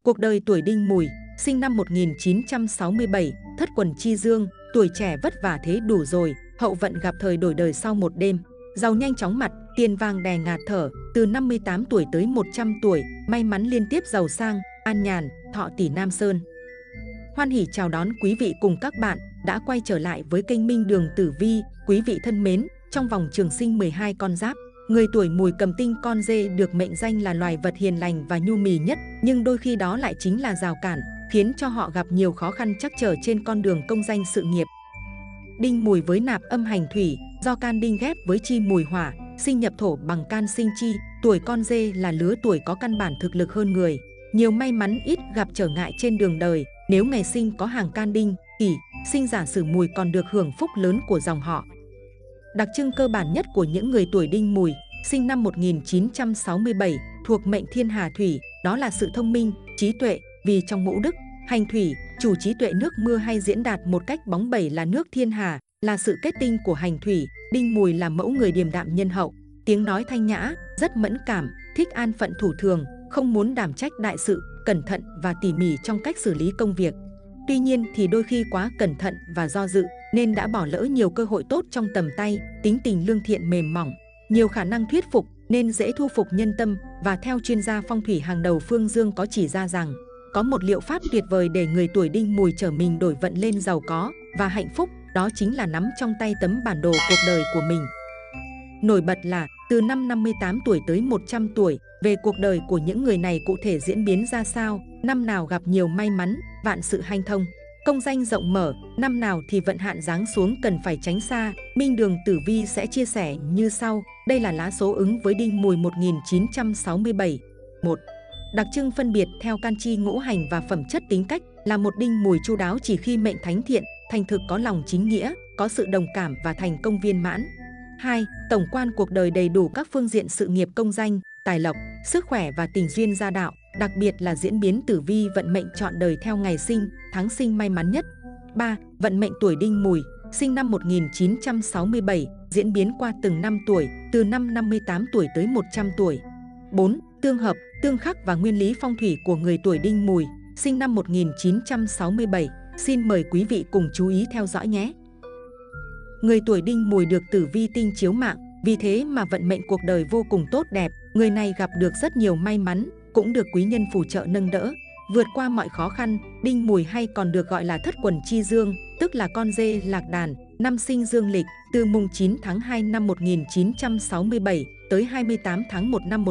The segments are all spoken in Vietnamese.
Cuộc đời tuổi Đinh Mùi, sinh năm 1967, thất quần chi dương, tuổi trẻ vất vả thế đủ rồi, hậu vận gặp thời đổi đời sau một đêm. Giàu nhanh chóng mặt, tiền vàng đè ngạt thở, từ 58 tuổi tới 100 tuổi, may mắn liên tiếp giàu sang, an nhàn, thọ tỷ Nam Sơn. Hoan hỉ chào đón quý vị cùng các bạn đã quay trở lại với kênh Minh Đường Tử Vi. Quý vị thân mến, trong vòng trường sinh 12 con giáp, người tuổi Mùi cầm tinh con dê được mệnh danh là loài vật hiền lành và nhu mì nhất, nhưng đôi khi đó lại chính là rào cản, khiến cho họ gặp nhiều khó khăn trắc trở trên con đường công danh sự nghiệp. Đinh Mùi với nạp âm hành thủy, do can đinh ghép với chi mùi hỏa, sinh nhập thổ bằng can sinh chi, tuổi con dê là lứa tuổi có căn bản thực lực hơn người, nhiều may mắn ít gặp trở ngại trên đường đời. Nếu ngày sinh có hàng can đinh, kỷ, sinh giả sử Mùi còn được hưởng phúc lớn của dòng họ. Đặc trưng cơ bản nhất của những người tuổi Đinh Mùi, sinh năm 1967, thuộc mệnh thiên hà thủy, đó là sự thông minh, trí tuệ, vì trong ngũ đức, hành thủy, chủ trí tuệ nước mưa hay diễn đạt một cách bóng bẩy là nước thiên hà, là sự kết tinh của hành thủy. Đinh Mùi là mẫu người điềm đạm nhân hậu, tiếng nói thanh nhã, rất mẫn cảm, thích an phận thủ thường, không muốn đảm trách đại sự, cẩn thận và tỉ mỉ trong cách xử lý công việc. Tuy nhiên thì đôi khi quá cẩn thận và do dự nên đã bỏ lỡ nhiều cơ hội tốt trong tầm tay. Tính tình lương thiện mềm mỏng, nhiều khả năng thuyết phục nên dễ thu phục nhân tâm. Và theo chuyên gia phong thủy hàng đầu Phương Dương có chỉ ra rằng có một liệu pháp tuyệt vời để người tuổi Đinh Mùi trở mình đổi vận lên giàu có và hạnh phúc, đó chính là nắm trong tay tấm bản đồ cuộc đời của mình. Nổi bật là từ năm 58 tuổi tới 100 tuổi, về cuộc đời của những người này cụ thể diễn biến ra sao, năm nào gặp nhiều may mắn, vạn sự hanh thông, công danh rộng mở, năm nào thì vận hạn giáng xuống cần phải tránh xa. Minh Đường Tử Vi sẽ chia sẻ như sau. Đây là lá số ứng với Đinh Mùi 1967. 1. Đặc trưng phân biệt theo can chi ngũ hành và phẩm chất tính cách là một Đinh Mùi chu đáo chỉ khi mệnh thánh thiện, thành thực có lòng chính nghĩa, có sự đồng cảm và thành công viên mãn. 2. Tổng quan cuộc đời đầy đủ các phương diện sự nghiệp công danh, tài lộc, sức khỏe và tình duyên gia đạo, đặc biệt là diễn biến tử vi vận mệnh trọn đời theo ngày sinh, tháng sinh may mắn nhất. 3. Vận mệnh tuổi Đinh Mùi, sinh năm 1967, diễn biến qua từng năm tuổi, từ năm 58 tuổi tới 100 tuổi. 4. Tương hợp, tương khắc và nguyên lý phong thủy của người tuổi Đinh Mùi, sinh năm 1967. Xin mời quý vị cùng chú ý theo dõi nhé. Người tuổi Đinh Mùi được tử vi tinh chiếu mạng, vì thế mà vận mệnh cuộc đời vô cùng tốt đẹp. Người này gặp được rất nhiều may mắn, cũng được quý nhân phù trợ nâng đỡ, vượt qua mọi khó khăn. Đinh Mùi hay còn được gọi là thất quần chi dương, tức là con dê lạc đàn, năm sinh dương lịch, từ mùng 9 tháng 2 năm 1967 tới 28 tháng 1 năm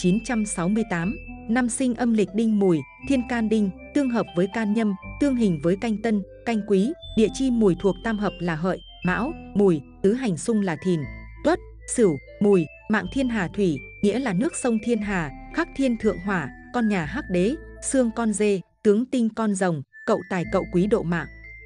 1968. Năm sinh âm lịch Đinh Mùi, thiên can đinh, tương hợp với can nhâm, tương hình với canh tân, canh quý, địa chi Mùi thuộc tam hợp là hợi, mão, mùi, tứ hành xung là thìn, tuất, sửu, mùi, mạng thiên hà thủy, nghĩa là nước sông thiên hà, khắc thiên thượng hỏa, con nhà hắc đế, xương con dê, tướng tinh con rồng, cậu tài cậu quý độ mạng.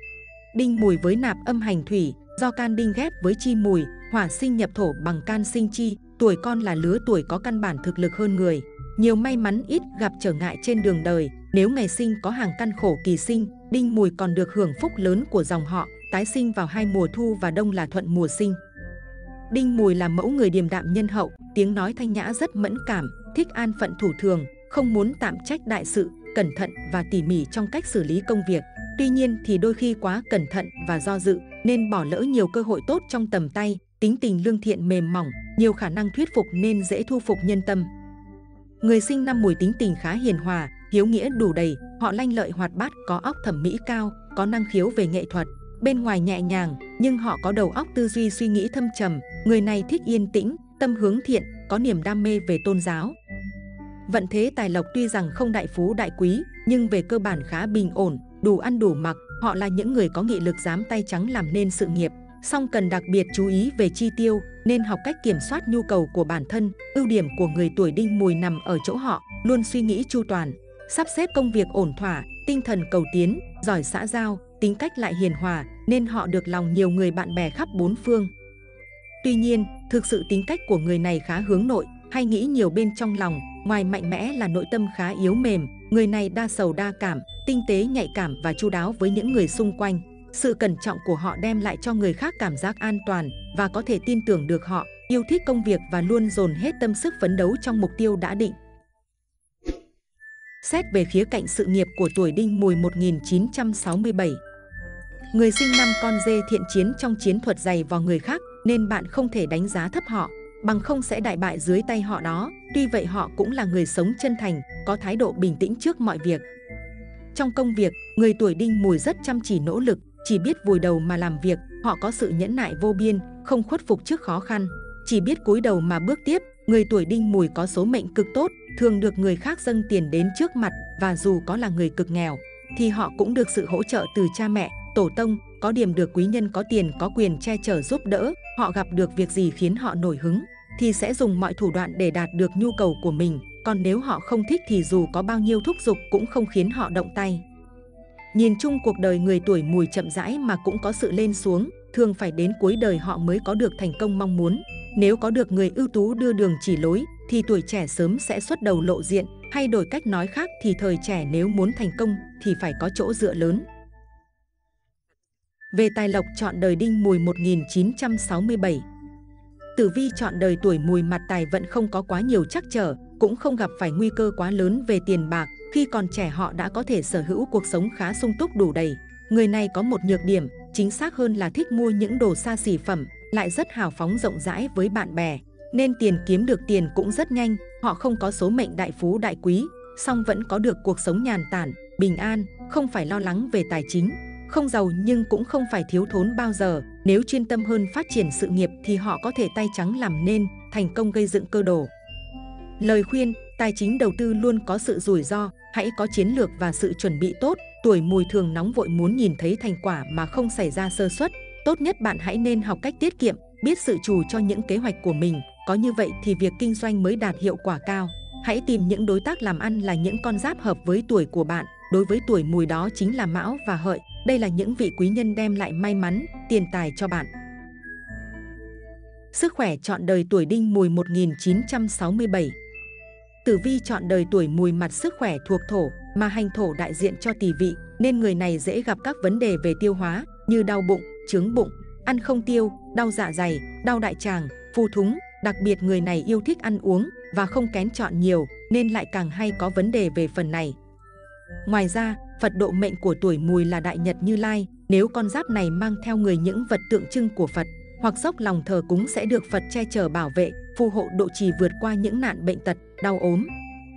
Đinh Mùi với nạp âm hành thủy, do can đinh ghép với chi mùi, hỏa sinh nhập thổ bằng can sinh chi, tuổi con là lứa tuổi có căn bản thực lực hơn người, nhiều may mắn ít gặp trở ngại trên đường đời. Nếu ngày sinh có hàng căn khổ kỳ sinh, Đinh Mùi còn được hưởng phúc lớn của dòng họ, tái sinh vào hai mùa thu và đông là thuận mùa sinh. Đinh Mùi là mẫu người điềm đạm nhân hậu, tiếng nói thanh nhã rất mẫn cảm, thích an phận thủ thường, không muốn tạm trách đại sự, cẩn thận và tỉ mỉ trong cách xử lý công việc. Tuy nhiên thì đôi khi quá cẩn thận và do dự nên bỏ lỡ nhiều cơ hội tốt trong tầm tay. Tính tình lương thiện mềm mỏng, nhiều khả năng thuyết phục nên dễ thu phục nhân tâm. Người sinh năm Mùi tính tình khá hiền hòa, hiếu nghĩa đủ đầy, họ lanh lợi hoạt bát, có óc thẩm mỹ cao, có năng khiếu về nghệ thuật. Bên ngoài nhẹ nhàng, nhưng họ có đầu óc tư duy suy nghĩ thâm trầm. Người này thích yên tĩnh, tâm hướng thiện, có niềm đam mê về tôn giáo. Vận thế tài lộc tuy rằng không đại phú đại quý, nhưng về cơ bản khá bình ổn, đủ ăn đủ mặc. Họ là những người có nghị lực dám tay trắng làm nên sự nghiệp, song cần đặc biệt chú ý về chi tiêu, nên học cách kiểm soát nhu cầu của bản thân. Ưu điểm của người tuổi Đinh Mùi nằm ở chỗ họ luôn suy nghĩ chu toàn, sắp xếp công việc ổn thỏa, tinh thần cầu tiến, giỏi xã giao, tính cách lại hiền hòa, nên họ được lòng nhiều người bạn bè khắp bốn phương. Tuy nhiên, thực sự tính cách của người này khá hướng nội, hay nghĩ nhiều bên trong lòng, ngoài mạnh mẽ là nội tâm khá yếu mềm. Người này đa sầu đa cảm, tinh tế nhạy cảm và chu đáo với những người xung quanh. Sự cẩn trọng của họ đem lại cho người khác cảm giác an toàn và có thể tin tưởng được họ, yêu thích công việc và luôn dồn hết tâm sức phấn đấu trong mục tiêu đã định. Xét về khía cạnh sự nghiệp của tuổi Đinh Mùi 1967. Người sinh năm Con Dê thiện chiến trong chiến thuật dày vào người khác, nên bạn không thể đánh giá thấp họ, bằng không sẽ đại bại dưới tay họ đó. Tuy vậy họ cũng là người sống chân thành, có thái độ bình tĩnh trước mọi việc. Trong công việc, người tuổi Đinh Mùi rất chăm chỉ nỗ lực, chỉ biết vùi đầu mà làm việc. Họ có sự nhẫn nại vô biên, không khuất phục trước khó khăn, chỉ biết cúi đầu mà bước tiếp. Người tuổi Đinh Mùi có số mệnh cực tốt, thường được người khác dâng tiền đến trước mặt, và dù có là người cực nghèo thì họ cũng được sự hỗ trợ từ cha mẹ, tổ tông, có điểm được quý nhân có tiền có quyền che chở giúp đỡ. Họ gặp được việc gì khiến họ nổi hứng thì sẽ dùng mọi thủ đoạn để đạt được nhu cầu của mình, còn nếu họ không thích thì dù có bao nhiêu thúc giục cũng không khiến họ động tay. Nhìn chung cuộc đời người tuổi Mùi chậm rãi mà cũng có sự lên xuống, thường phải đến cuối đời họ mới có được thành công mong muốn. Nếu có được người ưu tú đưa đường chỉ lối thì tuổi trẻ sớm sẽ xuất đầu lộ diện, hay đổi cách nói khác thì thời trẻ nếu muốn thành công thì phải có chỗ dựa lớn. Về tài lộc chọn đời Đinh Mùi 1967. Tử vi chọn đời tuổi Mùi mặt tài vận không có quá nhiều trắc trở, cũng không gặp phải nguy cơ quá lớn về tiền bạc. Khi còn trẻ họ đã có thể sở hữu cuộc sống khá sung túc đủ đầy. Người này có một nhược điểm, chính xác hơn là thích mua những đồ xa xỉ phẩm, lại rất hào phóng rộng rãi với bạn bè, nên tiền kiếm được tiền cũng rất nhanh. Họ không có số mệnh đại phú đại quý, song vẫn có được cuộc sống nhàn tản, bình an, không phải lo lắng về tài chính. Không giàu nhưng cũng không phải thiếu thốn bao giờ. Nếu chuyên tâm hơn phát triển sự nghiệp thì họ có thể tay trắng làm nên, thành công gây dựng cơ đồ. Lời khuyên, tài chính đầu tư luôn có sự rủi ro, hãy có chiến lược và sự chuẩn bị tốt. Tuổi Mùi thường nóng vội muốn nhìn thấy thành quả mà không xảy ra sơ suất. Tốt nhất bạn hãy nên học cách tiết kiệm, biết dự trù cho những kế hoạch của mình. Có như vậy thì việc kinh doanh mới đạt hiệu quả cao. Hãy tìm những đối tác làm ăn là những con giáp hợp với tuổi của bạn. Đối với tuổi Mùi đó chính là Mão và Hợi. Đây là những vị quý nhân đem lại may mắn, tiền tài cho bạn. Sức khỏe chọn đời tuổi Đinh Mùi 1967. Tử vi chọn đời tuổi Mùi mặt sức khỏe thuộc thổ, mà hành thổ đại diện cho tỳ vị, nên người này dễ gặp các vấn đề về tiêu hóa như đau bụng, chướng bụng, ăn không tiêu, đau dạ dày, đau đại tràng, phù thúng. Đặc biệt người này yêu thích ăn uống và không kén chọn nhiều, nên lại càng hay có vấn đề về phần này. Ngoài ra, Phật độ mệnh của tuổi Mùi là Đại Nhật Như Lai. Nếu con giáp này mang theo người những vật tượng trưng của Phật hoặc dốc lòng thờ cúng sẽ được Phật che chở bảo vệ, phù hộ độ trì vượt qua những nạn bệnh tật, đau ốm.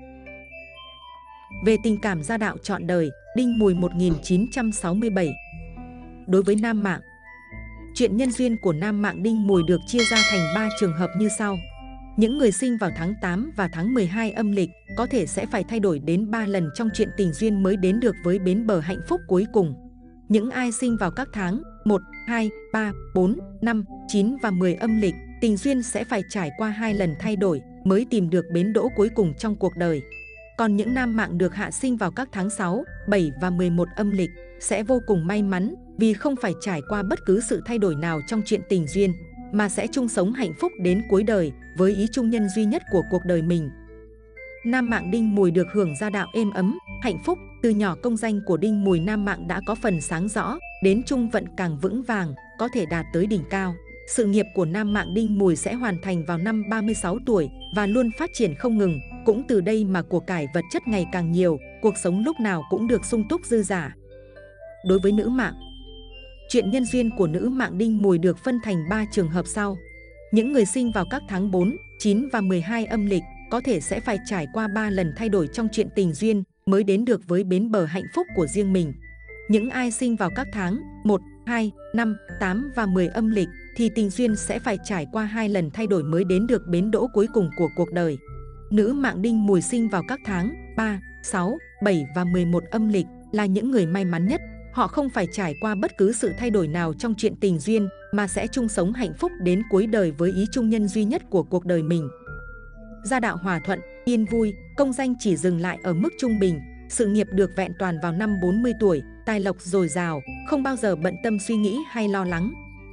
Về tình cảm gia đạo chọn đời, Đinh Mùi 1967. Đối với nam mạng, chuyện nhân duyên của nam mạng Đinh Mùi được chia ra thành 3 trường hợp như sau. Những người sinh vào tháng 8 và tháng 12 âm lịch có thể sẽ phải thay đổi đến 3 lần trong chuyện tình duyên mới đến được với bến bờ hạnh phúc cuối cùng. Những ai sinh vào các tháng 1, 2, 3, 4, 5, 9 và 10 âm lịch, tình duyên sẽ phải trải qua 2 lần thay đổi mới tìm được bến đỗ cuối cùng trong cuộc đời. Còn những nam mạng được hạ sinh vào các tháng 6, 7 và 11 âm lịch sẽ vô cùng may mắn vì không phải trải qua bất cứ sự thay đổi nào trong chuyện tình duyên, mà sẽ chung sống hạnh phúc đến cuối đời với ý chung nhân duy nhất của cuộc đời mình. Nam mạng Đinh Mùi được hưởng gia đạo êm ấm, hạnh phúc. Từ nhỏ công danh của Đinh Mùi nam mạng đã có phần sáng rõ, đến trung vận càng vững vàng, có thể đạt tới đỉnh cao. Sự nghiệp của nam mạng Đinh Mùi sẽ hoàn thành vào năm 36 tuổi và luôn phát triển không ngừng. Cũng từ đây mà của cải vật chất ngày càng nhiều, cuộc sống lúc nào cũng được sung túc dư dả. Đối với nữ mạng, chuyện nhân duyên của nữ mạng Đinh Mùi được phân thành 3 trường hợp sau. Những người sinh vào các tháng 4, 9 và 12 âm lịch có thể sẽ phải trải qua 3 lần thay đổi trong chuyện tình duyên mới đến được với bến bờ hạnh phúc của riêng mình. Những ai sinh vào các tháng 1, 2, 5, 8 và 10 âm lịch thì tình duyên sẽ phải trải qua 2 lần thay đổi mới đến được bến đỗ cuối cùng của cuộc đời. Nữ mạng Đinh Mùi sinh vào các tháng 3, 6, 7 và 11 âm lịch là những người may mắn nhất. Họ không phải trải qua bất cứ sự thay đổi nào trong chuyện tình duyên mà sẽ chung sống hạnh phúc đến cuối đời với ý chung nhân duy nhất của cuộc đời mình. Gia đạo hòa thuận, yên vui, công danh chỉ dừng lại ở mức trung bình, sự nghiệp được vẹn toàn vào năm 40 tuổi, tài lộc dồi dào, không bao giờ bận tâm suy nghĩ hay lo lắng.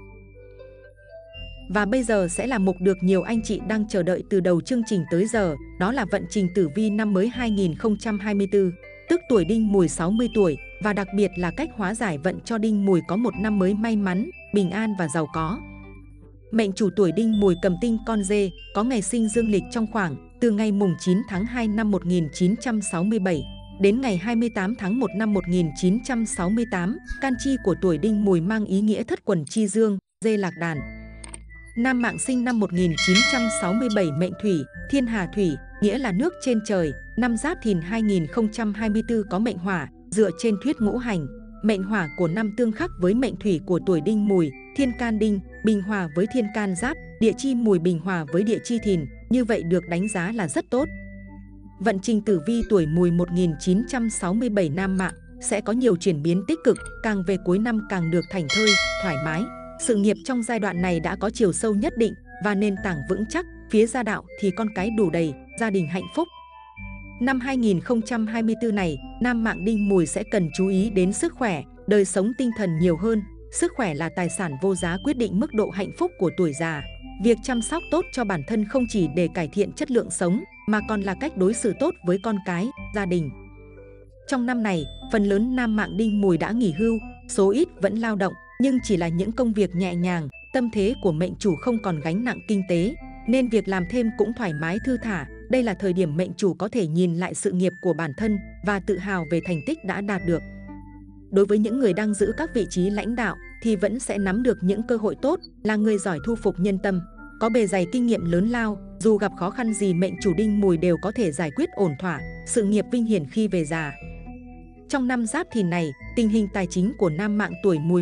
Và bây giờ sẽ là mục được nhiều anh chị đang chờ đợi từ đầu chương trình tới giờ, đó là vận trình tử vi năm mới 2024, tức tuổi Đinh Mùi 60 tuổi, và đặc biệt là cách hóa giải vận cho Đinh Mùi có một năm mới may mắn, bình an và giàu có. Mệnh chủ tuổi Đinh Mùi cầm tinh Con Dê, có ngày sinh dương lịch trong khoảng từ ngày mùng 9 tháng 2 năm 1967 Đến ngày 28 tháng 1 năm 1968, can chi của tuổi Đinh Mùi mang ý nghĩa thất quần chi dương, dê lạc đàn. Nam Mạng sinh năm 1967, mệnh Thủy, thiên hà thủy, nghĩa là nước trên trời. Năm Giáp Thìn 2024 có mệnh Hỏa, dựa trên thuyết ngũ hành. Mệnh Hỏa của năm tương khắc với mệnh Thủy của tuổi Đinh Mùi, thiên can Đinh, bình hòa với thiên can Giáp, địa chi Mùi bình hòa với địa chi Thìn, như vậy được đánh giá là rất tốt. Vận trình tử vi tuổi Mùi 1967 Nam Mạng sẽ có nhiều chuyển biến tích cực, càng về cuối năm càng được thảnh thơi, thoải mái. Sự nghiệp trong giai đoạn này đã có chiều sâu nhất định và nền tảng vững chắc, phía gia đạo thì con cái đủ đầy, gia đình hạnh phúc. Năm 2024 này, Nam Mạng Đinh Mùi sẽ cần chú ý đến sức khỏe, đời sống tinh thần nhiều hơn. Sức khỏe là tài sản vô giá quyết định mức độ hạnh phúc của tuổi già. Việc chăm sóc tốt cho bản thân không chỉ để cải thiện chất lượng sống, mà còn là cách đối xử tốt với con cái, gia đình. Trong năm này, phần lớn Nam Mạng Đinh Mùi đã nghỉ hưu, số ít vẫn lao động, nhưng chỉ là những công việc nhẹ nhàng. Tâm thế của mệnh chủ không còn gánh nặng kinh tế, nên việc làm thêm cũng thoải mái thư thả. Đây là thời điểm mệnh chủ có thể nhìn lại sự nghiệp của bản thân và tự hào về thành tích đã đạt được. Đối với những người đang giữ các vị trí lãnh đạo thì vẫn sẽ nắm được những cơ hội tốt, là người giỏi thu phục nhân tâm, có bề dày kinh nghiệm lớn lao. Dù gặp khó khăn gì, mệnh chủ Đinh Mùi đều có thể giải quyết ổn thỏa, sự nghiệp vinh hiển khi về già. Trong năm Giáp Thìn này, tình hình tài chính của Nam Mạng tuổi Mùi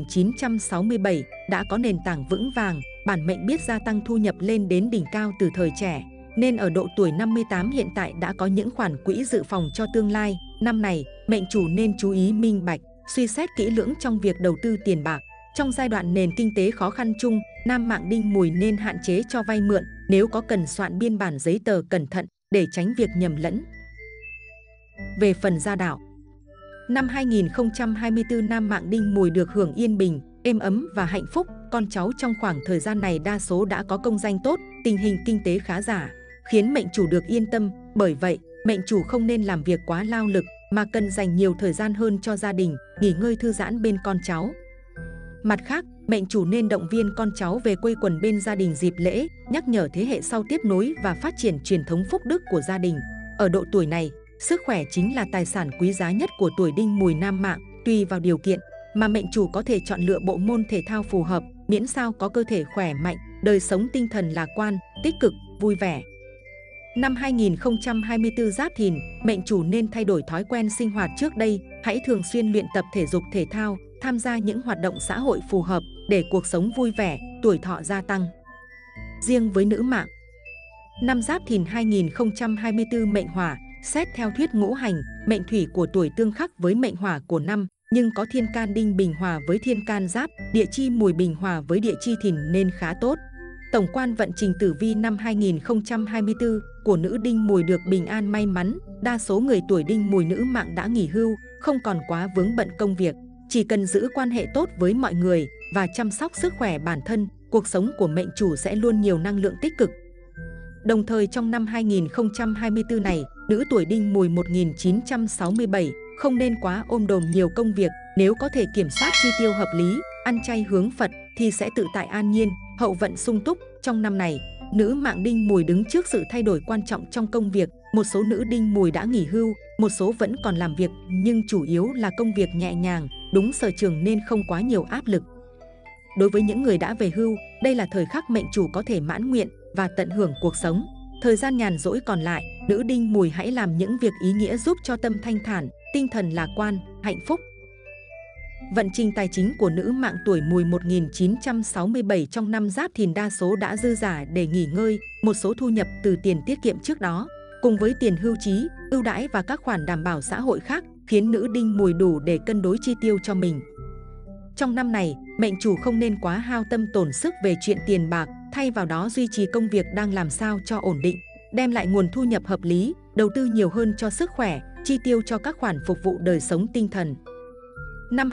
1967 đã có nền tảng vững vàng, bản mệnh biết gia tăng thu nhập lên đến đỉnh cao từ thời trẻ, nên ở độ tuổi 58 hiện tại đã có những khoản quỹ dự phòng cho tương lai. Năm này, mệnh chủ nên chú ý minh bạch, suy xét kỹ lưỡng trong việc đầu tư tiền bạc. Trong giai đoạn nền kinh tế khó khăn chung, Nam Mạng Đinh Mùi nên hạn chế cho vay mượn, nếu có cần soạn biên bản giấy tờ cẩn thận để tránh việc nhầm lẫn. Về phần gia đạo, năm 2024 Nam Mạng Đinh Mùi được hưởng yên bình, êm ấm và hạnh phúc. Con cháu trong khoảng thời gian này đa số đã có công danh tốt, tình hình kinh tế khá giả, khiến mệnh chủ được yên tâm. Bởi vậy, mệnh chủ không nên làm việc quá lao lực, mà cần dành nhiều thời gian hơn cho gia đình, nghỉ ngơi thư giãn bên con cháu. Mặt khác, mệnh chủ nên động viên con cháu về quây quần bên gia đình dịp lễ, nhắc nhở thế hệ sau tiếp nối và phát triển truyền thống phúc đức của gia đình. Ở độ tuổi này, sức khỏe chính là tài sản quý giá nhất của tuổi Đinh Mùi Nam Mạng. Tùy vào điều kiện mà mệnh chủ có thể chọn lựa bộ môn thể thao phù hợp, miễn sao có cơ thể khỏe mạnh, đời sống tinh thần lạc quan, tích cực, vui vẻ. Năm 2024 Giáp Thìn, mệnh chủ nên thay đổi thói quen sinh hoạt trước đây, hãy thường xuyên luyện tập thể dục thể thao, tham gia những hoạt động xã hội phù hợp để cuộc sống vui vẻ, tuổi thọ gia tăng. Riêng với nữ mạng, năm Giáp Thìn 2024 mệnh Hỏa, xét theo thuyết ngũ hành, mệnh Thủy của tuổi tương khắc với mệnh Hỏa của năm, nhưng có thiên can Đinh bình hòa với thiên can Giáp, địa chi Mùi bình hòa với địa chi Thìn nên khá tốt. Tổng quan vận trình tử vi năm 2024 của nữ Đinh Mùi được bình an may mắn. Đa số người tuổi Đinh Mùi nữ mạng đã nghỉ hưu, không còn quá vướng bận công việc, chỉ cần giữ quan hệ tốt với mọi người và chăm sóc sức khỏe bản thân, cuộc sống của mệnh chủ sẽ luôn nhiều năng lượng tích cực. Đồng thời trong năm 2024 này, nữ tuổi Đinh Mùi 1967 không nên quá ôm đồm nhiều công việc. Nếu có thể kiểm soát chi tiêu hợp lý, ăn chay hướng Phật thì sẽ tự tại an nhiên, hậu vận sung túc. Trong năm này, nữ mạng Đinh Mùi đứng trước sự thay đổi quan trọng trong công việc. Một số nữ Đinh Mùi đã nghỉ hưu, một số vẫn còn làm việc, nhưng chủ yếu là công việc nhẹ nhàng, đúng sở trường nên không quá nhiều áp lực. Đối với những người đã về hưu, đây là thời khắc mệnh chủ có thể mãn nguyện và tận hưởng cuộc sống. Thời gian nhàn rỗi còn lại, nữ Đinh Mùi hãy làm những việc ý nghĩa giúp cho tâm thanh thản, tinh thần lạc quan, hạnh phúc. Vận trình tài chính của nữ mạng tuổi Mùi 1967 trong năm Giáp Thìn đa số đã dư giả để nghỉ ngơi, một số thu nhập từ tiền tiết kiệm trước đó, cùng với tiền hưu trí, ưu đãi và các khoản đảm bảo xã hội khác, khiến nữ Đinh Mùi đủ để cân đối chi tiêu cho mình. Trong năm này, mệnh chủ không nên quá hao tâm tổn sức về chuyện tiền bạc, thay vào đó duy trì công việc đang làm sao cho ổn định, đem lại nguồn thu nhập hợp lý, đầu tư nhiều hơn cho sức khỏe, chi tiêu cho các khoản phục vụ đời sống tinh thần. Năm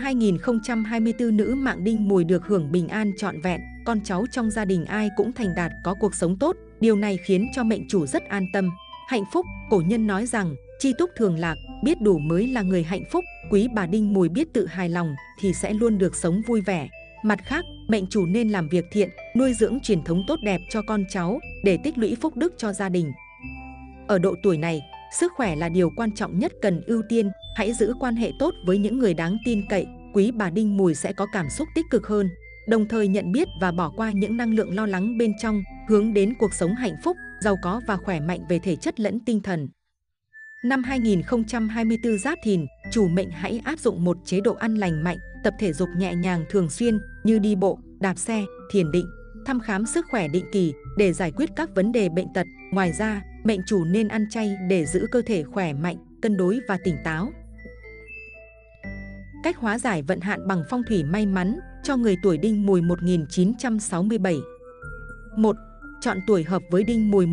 2024 nữ mạng Đinh Mùi được hưởng bình an trọn vẹn, con cháu trong gia đình ai cũng thành đạt có cuộc sống tốt, điều này khiến cho mệnh chủ rất an tâm, hạnh phúc. Cổ nhân nói rằng, chi túc thường lạc, biết đủ mới là người hạnh phúc. Quý bà Đinh Mùi biết tự hài lòng thì sẽ luôn được sống vui vẻ. Mặt khác, mệnh chủ nên làm việc thiện, nuôi dưỡng truyền thống tốt đẹp cho con cháu để tích lũy phúc đức cho gia đình. Ở độ tuổi này, Sức khỏe là điều quan trọng nhất cần ưu tiên, hãy giữ quan hệ tốt với những người đáng tin cậy, quý bà Đinh Mùi sẽ có cảm xúc tích cực hơn, đồng thời nhận biết và bỏ qua những năng lượng lo lắng bên trong, hướng đến cuộc sống hạnh phúc, giàu có và khỏe mạnh về thể chất lẫn tinh thần. Năm 2024 Giáp Thìn, chủ mệnh hãy áp dụng một chế độ ăn lành mạnh, tập thể dục nhẹ nhàng thường xuyên như đi bộ, đạp xe, thiền định, thăm khám sức khỏe định kỳ để giải quyết các vấn đề bệnh tật. Ngoài ra, mệnh chủ nên ăn chay để giữ cơ thể khỏe mạnh, cân đối và tỉnh táo. Cách hóa giải vận hạn bằng phong thủy may mắn cho người tuổi Đinh Mùi 1967. 1. Chọn tuổi hợp với Đinh Mùi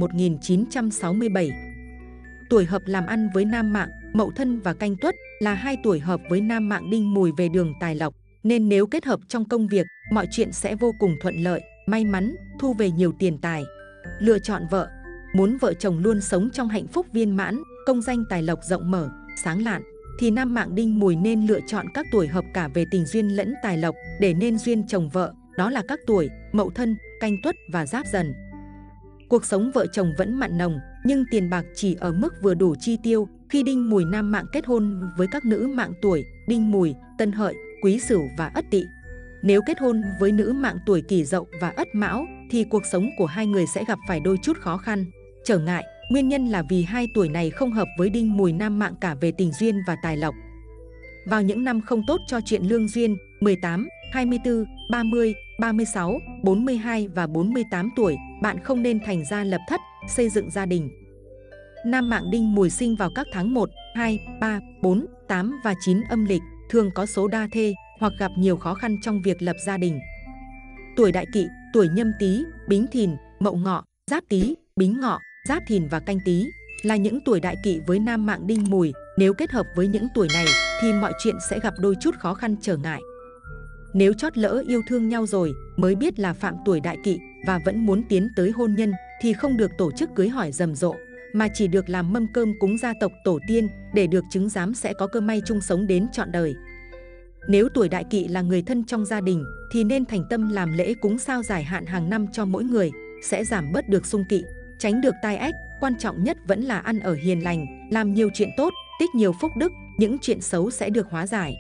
1967. Tuổi hợp làm ăn với nam mạng Mậu Thân và Canh Tuất là hai tuổi hợp với nam mạng Đinh Mùi về đường tài lộc, nên nếu kết hợp trong công việc, mọi chuyện sẽ vô cùng thuận lợi, may mắn, thu về nhiều tiền tài. Lựa chọn vợ. Muốn vợ chồng luôn sống trong hạnh phúc viên mãn, công danh tài lộc rộng mở, sáng lạn, thì nam mạng Đinh Mùi nên lựa chọn các tuổi hợp cả về tình duyên lẫn tài lộc để nên duyên chồng vợ, đó là các tuổi Mậu Thân, Canh Tuất và Giáp Dần. Cuộc sống vợ chồng vẫn mặn nồng, nhưng tiền bạc chỉ ở mức vừa đủ chi tiêu khi Đinh Mùi nam mạng kết hôn với các nữ mạng tuổi Đinh Mùi, Tân Hợi, Quý Sửu và Ất Tỵ. Nếu kết hôn với nữ mạng tuổi Kỷ Dậu và Ất Mão thì cuộc sống của hai người sẽ gặp phải đôi chút khó khăn, trở ngại. Nguyên nhân là vì hai tuổi này không hợp với Đinh Mùi nam mạng cả về tình duyên và tài lộc. Vào những năm không tốt cho chuyện lương duyên, 18, 24, 30, 36, 42 và 48 tuổi, bạn không nên thành gia lập thất, xây dựng gia đình. Nam mạng Đinh Mùi sinh vào các tháng 1, 2, 3, 4, 8 và 9 âm lịch, thường có số đa thê hoặc gặp nhiều khó khăn trong việc lập gia đình. Tuổi Đại Kỵ, tuổi Nhâm Tý, Bính Thìn, Mậu Ngọ, Giáp Tý, Bính Ngọ, Giáp Thìn và Canh Tý là những tuổi đại kỵ với nam mạng Đinh Mùi. Nếu kết hợp với những tuổi này thì mọi chuyện sẽ gặp đôi chút khó khăn trở ngại. Nếu chót lỡ yêu thương nhau rồi mới biết là phạm tuổi đại kỵ và vẫn muốn tiến tới hôn nhân thì không được tổ chức cưới hỏi rầm rộ, mà chỉ được làm mâm cơm cúng gia tộc tổ tiên để được chứng giám sẽ có cơ may chung sống đến trọn đời. Nếu tuổi đại kỵ là người thân trong gia đình thì nên thành tâm làm lễ cúng sao giải hạn hàng năm cho mỗi người, sẽ giảm bớt được xung kỵ, tránh được tai ách. Quan trọng nhất vẫn là ăn ở hiền lành, làm nhiều chuyện tốt, tích nhiều phúc đức, những chuyện xấu sẽ được hóa giải.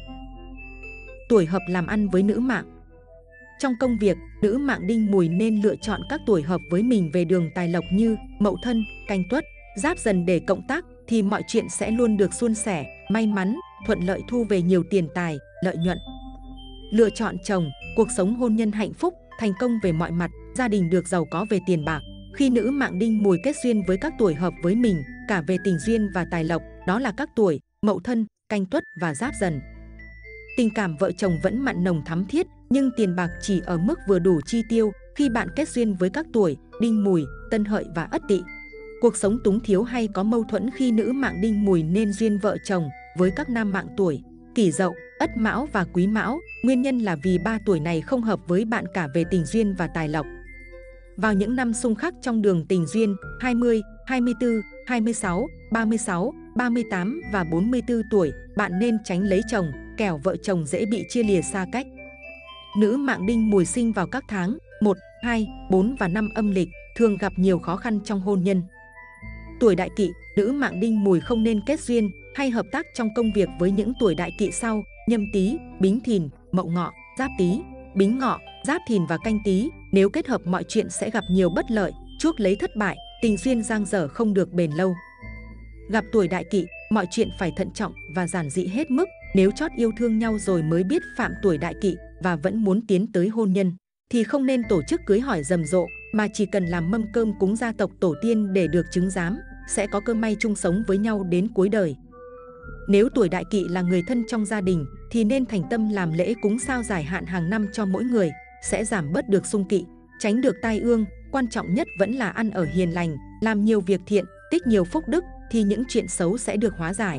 Tuổi hợp làm ăn với nữ mạng. Trong công việc, nữ mạng Đinh Mùi nên lựa chọn các tuổi hợp với mình về đường tài lộc như Mậu Thân, Canh Tuất, Giáp Dần để cộng tác thì mọi chuyện sẽ luôn được suôn sẻ, may mắn, thuận lợi, thu về nhiều tiền tài, lợi nhuận. Lựa chọn chồng, cuộc sống hôn nhân hạnh phúc, thành công về mọi mặt, gia đình được giàu có về tiền bạc. Khi nữ mạng Đinh Mùi kết duyên với các tuổi hợp với mình, cả về tình duyên và tài lộc, đó là các tuổi Mậu Thân, Canh Tuất và Giáp Dần. Tình cảm vợ chồng vẫn mặn nồng thắm thiết, nhưng tiền bạc chỉ ở mức vừa đủ chi tiêu khi bạn kết duyên với các tuổi Đinh Mùi, Tân Hợi và Ất Tỵ. Cuộc sống túng thiếu hay có mâu thuẫn khi nữ mạng Đinh Mùi nên duyên vợ chồng với các nam mạng tuổi Kỷ Dậu, Ất Mão và Quý Mão. Nguyên nhân là vì ba tuổi này không hợp với bạn cả về tình duyên và tài lộc. Vào những năm xung khắc trong đường tình duyên 20, 24, 26, 36, 38 và 44 tuổi, bạn nên tránh lấy chồng, kẻo vợ chồng dễ bị chia lìa xa cách. Nữ mạng Đinh Mùi sinh vào các tháng 1, 2, 4 và 5 âm lịch, thường gặp nhiều khó khăn trong hôn nhân. Tuổi đại kỵ, nữ mạng Đinh Mùi không nên kết duyên hay hợp tác trong công việc với những tuổi đại kỵ sau: Nhâm Tý, Bính Thìn, Mậu Ngọ, Giáp Tý, Bính Ngọ, Giáp Thìn và Canh Tý. Nếu kết hợp mọi chuyện sẽ gặp nhiều bất lợi, chuốc lấy thất bại, tình duyên dang dở không được bền lâu. Gặp tuổi đại kỵ, mọi chuyện phải thận trọng và giản dị hết mức. Nếu chót yêu thương nhau rồi mới biết phạm tuổi đại kỵ và vẫn muốn tiến tới hôn nhân thì không nên tổ chức cưới hỏi rầm rộ, mà chỉ cần làm mâm cơm cúng gia tộc tổ tiên để được chứng giám, sẽ có cơ may chung sống với nhau đến cuối đời. Nếu tuổi đại kỵ là người thân trong gia đình thì nên thành tâm làm lễ cúng sao giải hạn hàng năm cho mỗi người, sẽ giảm bớt được xung kỵ, tránh được tai ương. Quan trọng nhất vẫn là ăn ở hiền lành, làm nhiều việc thiện, tích nhiều phúc đức thì những chuyện xấu sẽ được hóa giải.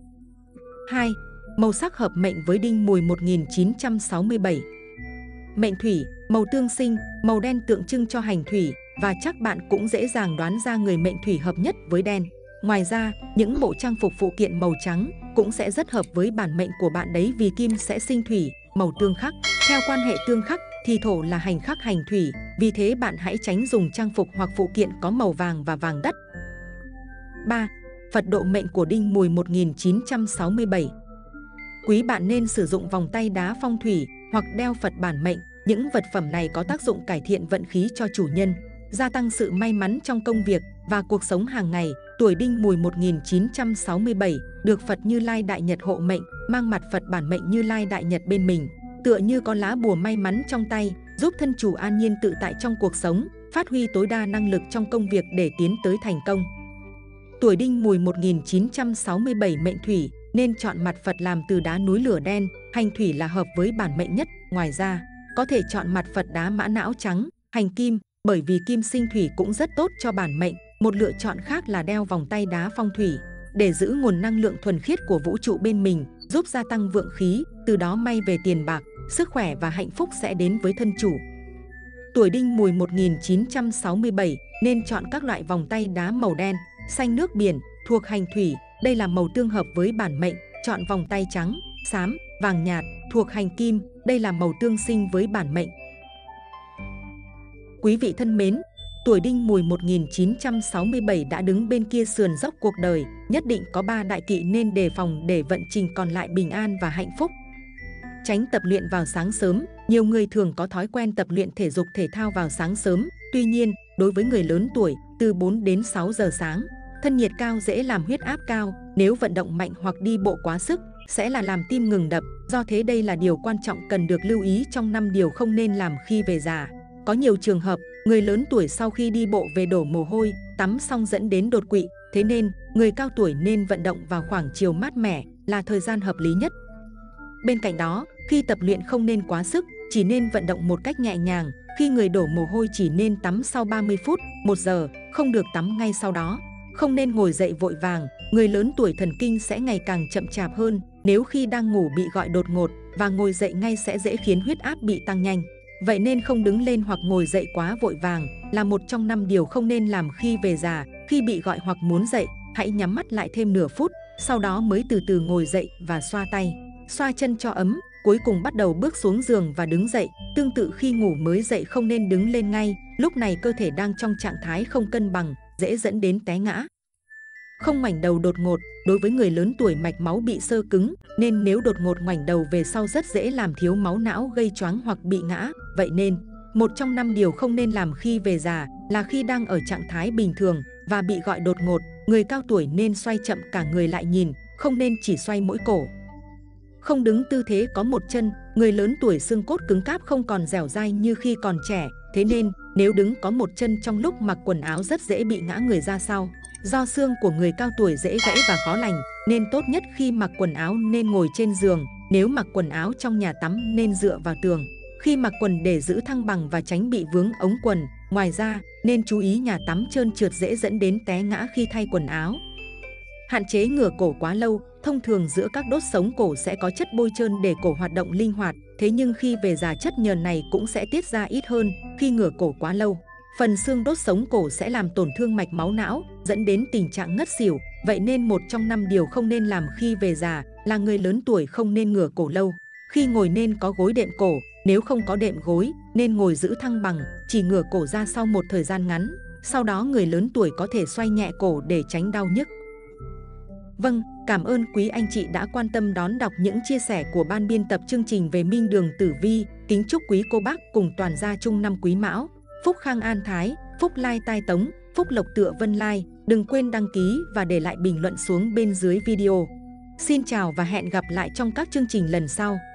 2. Màu sắc hợp mệnh với Đinh Mùi 1967. Mệnh Thủy, màu tương sinh, màu đen tượng trưng cho hành thủy, và chắc bạn cũng dễ dàng đoán ra người mệnh Thủy hợp nhất với đen. Ngoài ra, những bộ trang phục phụ kiện màu trắng cũng sẽ rất hợp với bản mệnh của bạn đấy, vì kim sẽ sinh thủy, màu tương khắc. Theo quan hệ tương khắc thì thổ là hành khắc hành thủy, vì thế bạn hãy tránh dùng trang phục hoặc phụ kiện có màu vàng và vàng đất. 3. Phật độ mệnh của Đinh Mùi 1967. Quý bạn nên sử dụng vòng tay đá phong thủy hoặc đeo Phật bản mệnh. Những vật phẩm này có tác dụng cải thiện vận khí cho chủ nhân, gia tăng sự may mắn trong công việc và cuộc sống hàng ngày. Tuổi Đinh Mùi 1967 được Phật Như Lai Đại Nhật hộ mệnh, mang mặt Phật bản mệnh Như Lai Đại Nhật bên mình, tựa như có lá bùa may mắn trong tay, giúp thân chủ an nhiên tự tại trong cuộc sống, phát huy tối đa năng lực trong công việc để tiến tới thành công. Tuổi Đinh Mùi 1967 mệnh thủy, nên chọn mặt Phật làm từ đá núi lửa đen, hành thủy là hợp với bản mệnh nhất. Ngoài ra, có thể chọn mặt Phật đá mã não trắng, hành kim, bởi vì kim sinh thủy cũng rất tốt cho bản mệnh. Một lựa chọn khác là đeo vòng tay đá phong thủy, để giữ nguồn năng lượng thuần khiết của vũ trụ bên mình, giúp gia tăng vượng khí, từ đó may về tiền bạc, sức khỏe và hạnh phúc sẽ đến với thân chủ. Tuổi Đinh Mùi 1967 nên chọn các loại vòng tay đá màu đen, xanh nước biển, thuộc hành thủy. Đây là màu tương hợp với bản mệnh. Chọn vòng tay trắng, xám, vàng nhạt, thuộc hành kim. Đây là màu tương sinh với bản mệnh. Quý vị thân mến, tuổi Đinh Mùi 1967 đã đứng bên kia sườn dốc cuộc đời, nhất định có 3 đại kỵ nên đề phòng để vận trình còn lại bình an và hạnh phúc. Tránh tập luyện vào sáng sớm. Nhiều người thường có thói quen tập luyện thể dục thể thao vào sáng sớm. Tuy nhiên, đối với người lớn tuổi, từ 4 đến 6 giờ sáng, thân nhiệt cao dễ làm huyết áp cao. Nếu vận động mạnh hoặc đi bộ quá sức, sẽ là làm tim ngừng đập. Do thế đây là điều quan trọng cần được lưu ý trong 5 điều không nên làm khi về già. Có nhiều trường hợp, người lớn tuổi sau khi đi bộ về đổ mồ hôi, tắm xong dẫn đến đột quỵ. Thế nên, người cao tuổi nên vận động vào khoảng chiều mát mẻ là thời gian hợp lý nhất. Bên cạnh đó, khi tập luyện không nên quá sức, chỉ nên vận động một cách nhẹ nhàng. Khi người đổ mồ hôi chỉ nên tắm sau 30 phút, 1 giờ, không được tắm ngay sau đó. Không nên ngồi dậy vội vàng, người lớn tuổi thần kinh sẽ ngày càng chậm chạp hơn. Nếu khi đang ngủ bị gọi đột ngột và ngồi dậy ngay sẽ dễ khiến huyết áp bị tăng nhanh. Vậy nên không đứng lên hoặc ngồi dậy quá vội vàng là một trong 5 điều không nên làm khi về già. Khi bị gọi hoặc muốn dậy, hãy nhắm mắt lại thêm nửa phút, sau đó mới từ từ ngồi dậy và xoa tay, xoa chân cho ấm. Cuối cùng bắt đầu bước xuống giường và đứng dậy. Tương tự khi ngủ mới dậy không nên đứng lên ngay, lúc này cơ thể đang trong trạng thái không cân bằng, dễ dẫn đến té ngã. Không ngoảnh đầu đột ngột. Đối với người lớn tuổi mạch máu bị xơ cứng, nên nếu đột ngột ngoảnh đầu về sau rất dễ làm thiếu máu não gây choáng hoặc bị ngã. Vậy nên, một trong 5 điều không nên làm khi về già là khi đang ở trạng thái bình thường và bị gọi đột ngột, người cao tuổi nên xoay chậm cả người lại nhìn, không nên chỉ xoay mỗi cổ. Không đứng tư thế có một chân. Người lớn tuổi xương cốt cứng cáp không còn dẻo dai như khi còn trẻ. Thế nên, nếu đứng có một chân trong lúc mặc quần áo rất dễ bị ngã người ra sau. Do xương của người cao tuổi dễ gãy và khó lành, nên tốt nhất khi mặc quần áo nên ngồi trên giường. Nếu mặc quần áo trong nhà tắm nên dựa vào tường. Khi mặc quần để giữ thăng bằng và tránh bị vướng ống quần. Ngoài ra, nên chú ý nhà tắm trơn trượt dễ dẫn đến té ngã khi thay quần áo. Hạn chế ngửa cổ quá lâu. Thông thường giữa các đốt sống cổ sẽ có chất bôi trơn để cổ hoạt động linh hoạt. Thế nhưng khi về già chất nhờn này cũng sẽ tiết ra ít hơn khi ngửa cổ quá lâu. Phần xương đốt sống cổ sẽ làm tổn thương mạch máu não, dẫn đến tình trạng ngất xỉu. Vậy nên một trong 5 điều không nên làm khi về già là người lớn tuổi không nên ngửa cổ lâu. Khi ngồi nên có gối đệm cổ, nếu không có đệm gối nên ngồi giữ thăng bằng, chỉ ngửa cổ ra sau một thời gian ngắn. Sau đó người lớn tuổi có thể xoay nhẹ cổ để tránh đau nhức. Vâng, cảm ơn quý anh chị đã quan tâm đón đọc những chia sẻ của ban biên tập chương trình về Minh Đường Tử Vi. Kính chúc quý cô bác cùng toàn gia chung năm Quý Mão, phúc khang an thái, phúc lai tai tống, phúc lộc tựa vân lai. Đừng quên đăng ký và để lại bình luận xuống bên dưới video. Xin chào và hẹn gặp lại trong các chương trình lần sau.